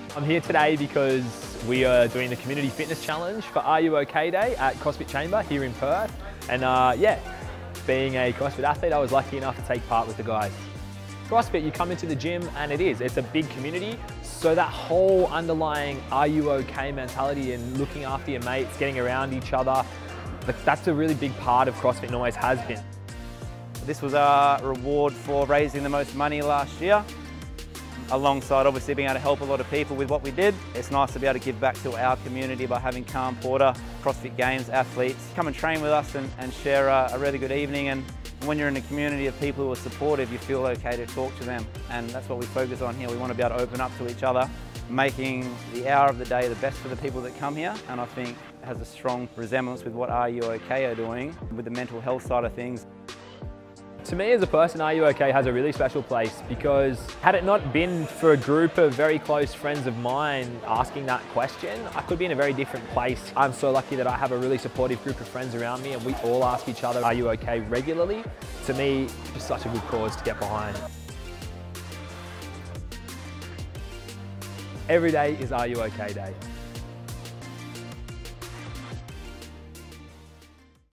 I'm here today because we are doing the Community Fitness Challenge for Are You OK Day at CrossFit Chamber here in Perth. And yeah, being a CrossFit athlete, I was lucky enough to take part with the guys. CrossFit, you come into the gym and it's a big community. So that whole underlying Are You OK mentality and looking after your mates, getting around each other, that's a really big part of CrossFit and always has been. This was our reward for raising the most money last year. Alongside obviously being able to help a lot of people with what we did. It's nice to be able to give back to our community by having Calm Porter, CrossFit Games athletes come and train with us and share a really good evening. And when you're in a community of people who are supportive, you feel okay to talk to them. And that's what we focus on here. We want to be able to open up to each other, making the hour of the day the best for the people that come here. And I think it has a strong resemblance with what Are You OK are doing with the mental health side of things. To me as a person, Are You OK has a really special place because had it not been for a group of very close friends of mine asking that question, I could be in a very different place. I'm so lucky that I have a really supportive group of friends around me and we all ask each other, Are you OK regularly? To me, it's just such a good cause to get behind. Every day is Are You OK Day.